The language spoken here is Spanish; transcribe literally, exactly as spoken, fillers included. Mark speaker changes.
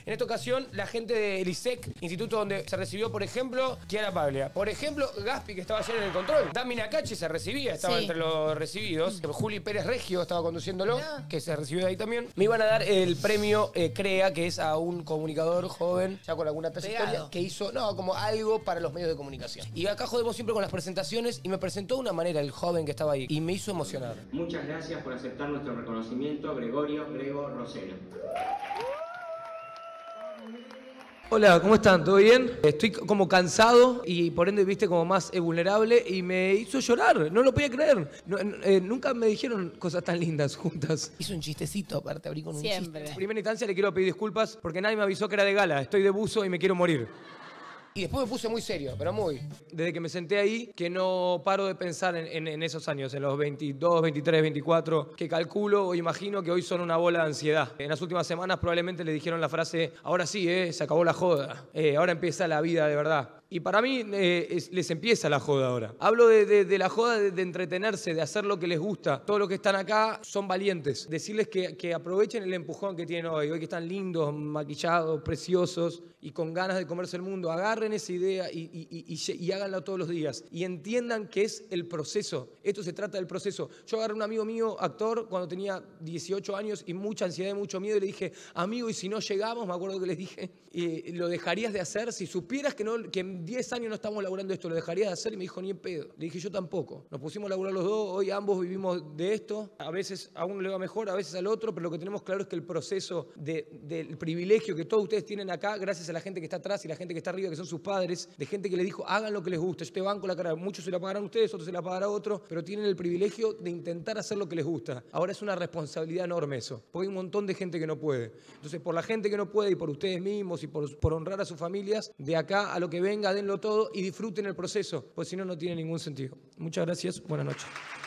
Speaker 1: En esta ocasión, la gente del I S E C, instituto donde se recibió, por ejemplo, Chiara Paglia. Por ejemplo, Gaspi, que estaba ayer en el control. Dami Nakache se recibía, estaba
Speaker 2: Sí.
Speaker 1: entre los recibidos. Juli Pérez Reggio estaba conduciéndolo,
Speaker 2: Ah.
Speaker 1: que se recibió de ahí también. Me iban a dar el premio eh, CREA, que es a un comunicador joven, ya con alguna trayectoria,
Speaker 2: Pegado.
Speaker 1: que hizo, no, como algo para los medios de comunicación. Y acá jodemos siempre con las presentaciones y me presentó de una manera el joven que estaba ahí y me hizo emocionar.
Speaker 3: Muchas gracias por aceptar nuestro reconocimiento, Gregorio Grego Rosero.
Speaker 1: Hola, ¿cómo están? ¿Todo bien? Estoy como cansado y por ende, viste, como más eh, vulnerable y me hizo llorar, no lo podía creer. No, eh, nunca me dijeron cosas tan lindas juntas. Hizo un chistecito, aparte, abrí con un
Speaker 2: Siempre.
Speaker 1: chiste. En primera instancia le quiero pedir disculpas porque nadie me avisó que era de gala. Estoy de buzo y me quiero morir. Y después me puse muy serio, pero muy. Desde que me senté ahí, que no paro de pensar en, en, en esos años, en los veintidós, veintitrés, veinticuatro, que calculo o imagino que hoy son una bola de ansiedad. En las últimas semanas probablemente le dijeron la frase, ahora sí, eh, se acabó la joda, eh, ahora empieza la vida de verdad. Y para mí eh, es, les empieza la joda ahora. Hablo de, de, de la joda de, de entretenerse, de hacer lo que les gusta. Todos los que están acá son valientes. Decirles que, que aprovechen el empujón que tienen hoy. Hoy que están lindos, maquillados, preciosos y con ganas de comerse el mundo. Agarren esa idea y, y, y, y, y háganlo todos los días. Y entiendan que es el proceso. Esto se trata del proceso. Yo agarré a un amigo mío, actor, cuando tenía dieciocho años y mucha ansiedad y mucho miedo. Y le dije, amigo, y si no llegamos, me acuerdo que les dije, eh, ¿lo dejarías de hacer? Si supieras que, no, que en diez años no estamos laburando esto, ¿lo dejarías de hacer? Y me dijo, ni en pedo. Le dije, yo tampoco. Nos pusimos a laburar los dos, hoy ambos vivimos de esto. A veces a uno le va mejor, a veces al otro, pero lo que tenemos claro es que el proceso de, del privilegio que todos ustedes tienen acá, gracias a la gente que está atrás y la gente que está arriba, que son sus padres, de gente que le dijo, hagan lo que les gusta, yo te banco la cara. Muchos se la pagarán ustedes, otros se la pagará otro, pero tienen el privilegio de intentar hacer lo que les gusta. Ahora es una responsabilidad enorme eso, porque hay un montón de gente que no puede. Entonces, por la gente que no puede y por ustedes mismos y por, por honrar a sus familias, de acá a lo que venga, denlo todo y disfruten el proceso, porque si no, no tiene ningún sentido. Muchas gracias, buenas noches.